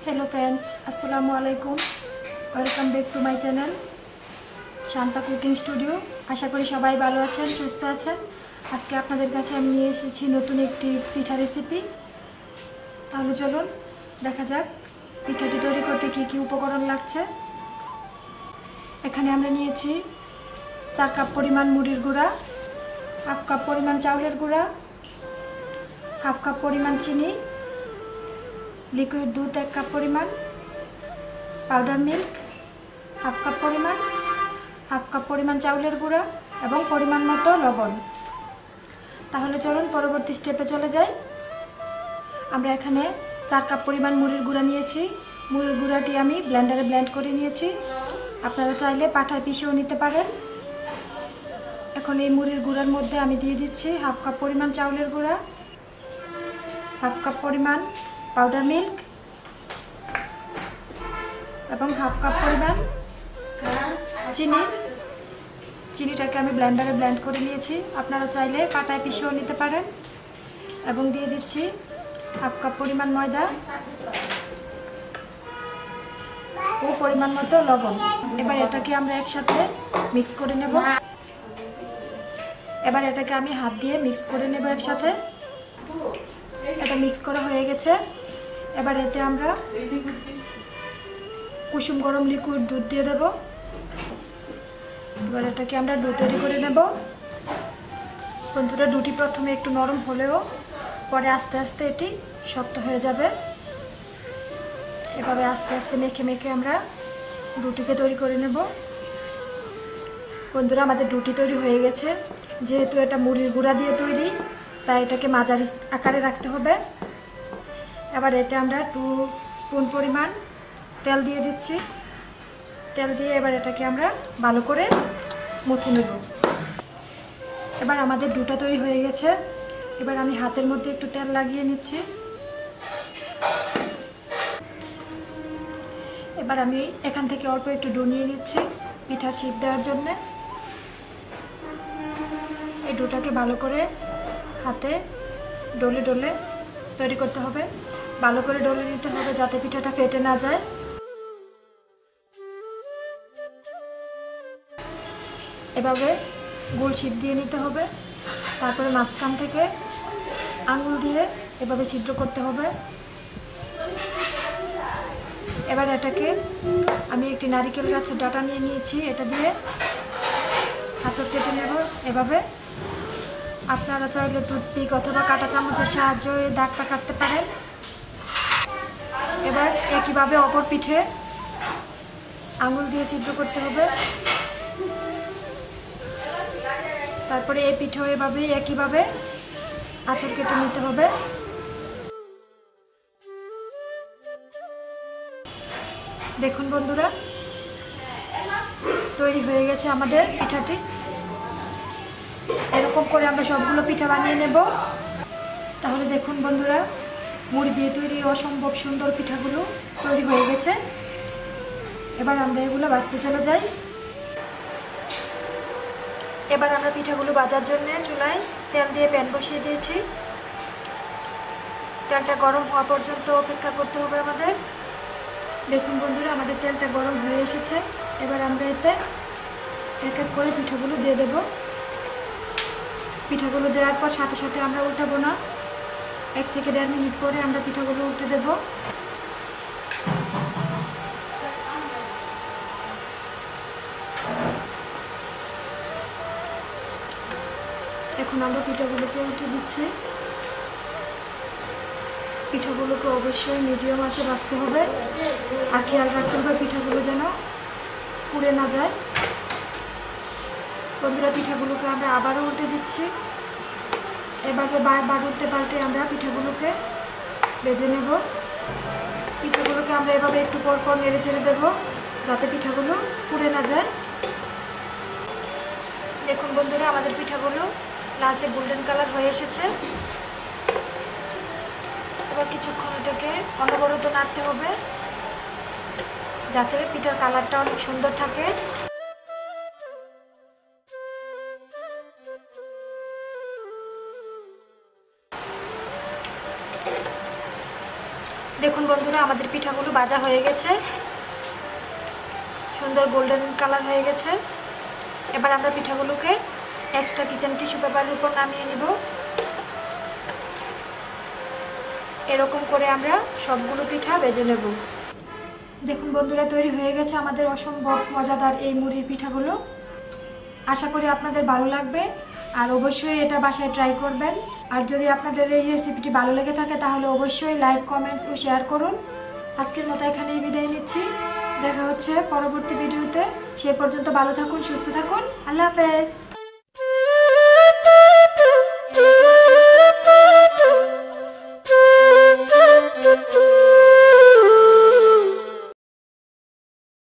Hello friends अस्सलामु आलैकुम welcome back to my channel Shanta cooking studio. आशा करी सबाई भालो आछेन सुस्थ आछेन। आज के आपनादेर काछे आमि निये एसेछि नतुन एकटी पिठा रेसिपि। ताहले चलुन देखा जाक पिठाटी तैरि करते कि कि उपकरण लागছে। एखाने आमरा नियेछि 4 কাপ परिमाण मुड़िर गुड़ा, हाफ কাপ परिमाण चाउलेर गुड़ा, हाफ কাপ परिमाण चीनी, लिक्विड दूध 1 কাপ परिमाण, पाउडार मिल्क हाफ কাপ परिमाण चाउलेर गुड़ा एवं परिमाण मतो लवण। ताहले चलुन परवर्ती स्टेपे चले जाई। आमरा एखाने 4 কাপ परिमाण मुड़िर गुड़ा नियेछि। मुड़िर गुड़ाटी आमी ब्लेंडारे ब्लेंड करे नियेछि। आपनारा चाइले पाटाय पिषेओ निते पारेन। এখন এই মুড়ির গুঁড়ার মধ্যে আমি দিয়ে দিচ্ছি হাফ কাপ পরিমাণ চাউলের গুঁড়া, হাফ কাপ পরিমাণ পাউডার মিল্ক এবং হাফ কাপ পরিমাণ চিনি। চিনিটাকে আমি ব্লেন্ডারে ব্লেন্ড করে নিয়েছি। আপনারা চাইলে পাটায় পিষেও নিতে পারেন। এবং দিয়ে দিচ্ছি হাফ কাপ পরিমাণ ময়দা ও পরিমাণ মতো লবণ। এবার এটাকে আমরা একসাথে মিক্স করে নেব। এবার এটাকে আমি হাত দিয়ে মিক্স করে নেব একসাথে। এটা মিক্স করা হয়ে গেছে। এবার এতে আমরা কুসুম গরম লিকুইড দুধ দিয়ে দেব। এবার এটাকে আমরা ডো তৈরি করে নেব। বন্ধুরা ডোটি প্রথমে একটু নরম হলেও পরে আস্তে আস্তে এটি শক্ত হয়ে যাবে। এভাবে আস্তে আস্তে মেখে মেখে আমরা রুটিকে তৈরি করে নেব। বন্ধুরা আমাদের রুটি তৈরি হয়ে গেছে। যেহেতু এটা মুড়ির গুঁড়া দিয়ে তৈরি তাই এটাকে মাঝারি আকারে রাখতে হবে। এবার এতে আমরা 2 স্পুন পরিমাণ তেল দিয়ে দিচ্ছি। তেল দিয়ে এবার এটাকে আমরা ভালো করে মুথে নেব। এবার আমাদের ডোটা তৈরি হয়ে গেছে। এবার আমি হাতের মধ্যে একটু তেল লাগিয়ে নিচ্ছি। এবার আমি এখান থেকে অল্প একটু ডো নিয়ে নিচ্ছি পিঠার শেপ দেওয়ার জন্য। এই ডোটাকে ভালো করে হাতে ডলে ডলে তৈরি করতে হবে। ভালো করে ডলে নিতে হবে যাতে পিঠাটা ফেটে না যায়। এভাবে গোল শেপ দিয়ে নিতে হবে। তারপরে মাঝখান থেকে আঙুল দিয়ে এভাবে ছিদ্র করতে হবে। এবার এটাকে আমি একটি নারকেল গাছের ডাঁটা নিয়ে নিয়েছি। এটা দিয়ে আঁচড় কেটে নেব। এভাবে আপনারা চাইলে টুথপিক অথবা কাঁটা চামচের সাহায্যে এই দাগটা কাটতে পারেন। এবার একইভাবে অপর পিঠে আঙুল দিয়ে ছিদ্র করতে হবে। তারপরে এই পিঠেও এভাবে একইভাবে আঁচড় কেটে নিতে হবে। দেখুন বন্ধুরা তৈরি হয়ে গেছে আমাদের পিঠাটি। এরকম করে আমরা সবগুলো পিঠা বানিয়ে নেব। তাহলে দেখুন বন্ধুরা মুড়ি দিয়ে তৈরি অসম্ভব সুন্দর পিঠাগুলো তৈরি হয়ে গেছে। এবার আমরা এগুলো ভাজতে চলে যাই। এবার আমরা পিঠাগুলো ভাজার জন্য চুলায় তেল দিয়ে প্যান বসিয়ে দিয়েছি। তেলটা গরম হওয়া পর্যন্ত অপেক্ষা করতে হবে আমাদের। দেখুন বন্ধুরা আমাদের তেলটা গরম হয়ে এসেছে। এবার আমরা এতে এক এক করে পিঠাগুলো দিয়ে দেব। পিঠাগুলো দেওয়ার পর সাথে সাথে আমরা উল্টাবো না। 1 থেকে 1.5 মিনিট পরে আমরা পিঠাগুলো উল্টে দেব। এখন আমরা পিঠাগুলোকে উল্টে দিচ্ছি। পিঠাগুলোকে অবশ্যই মিডিয়াম আঁচে ভাজতে হবে। আর খেয়াল রাখতে হবে পিঠাগুলো যেন পুড়ে না যায়। বন্ধুরা পিঠাগুলোকে আমরা আবারও উল্টে দিচ্ছি। এভাবে বারবার উল্টে পাল্টে আমরা পিঠাগুলোকে ভেজে নেব। পিঠাগুলোকে আমরা এভাবে একটু পর পর নেড়ে চেড়ে দেবো যাতে পিঠাগুলো পুড়ে না যায়। দেখুন বন্ধুরা আমাদের পিঠাগুলো লালচে গোল্ডেন কালার হয়ে এসেছে। এবার কিছুক্ষণ এটাকে অনবরত নাড়তে হবে যাতে পিঠার কালারটা অনেক সুন্দর থাকে। দেখুন বন্ধুরা আমাদের পিঠাগুলো ভাজা হয়ে গেছে, সুন্দর গোল্ডেন কালার হয়ে গেছে। এবার আমরা পিঠাগুলোকে এক্সট্রা কিচেন টিস্যু পেপারের উপর নামিয়ে নিব। এরকম করে আমরা সবগুলো পিঠা ভেজে নেব। দেখুন বন্ধুরা, তৈরি হয়ে গেছে আমাদের অসম্ভব মজাদার এই মুড়ির পিঠাগুলো। আশা করি আপনাদের ভালো লাগবে, আর অবশ্যই এটা বাসায় ট্রাই করবেন। আর যদি আপনাদের এই রেসিপিটি ভালো লেগে থাকে তাহলে অবশ্যই লাইক, কমেন্টস ও শেয়ার করুন। আজকের মতো এখানেই বিদায় নিচ্ছি, দেখা হচ্ছে পরবর্তী ভিডিওতে। সে পর্যন্ত ভালো থাকুন, সুস্থ থাকুন, আল্লাহ হাফেজ।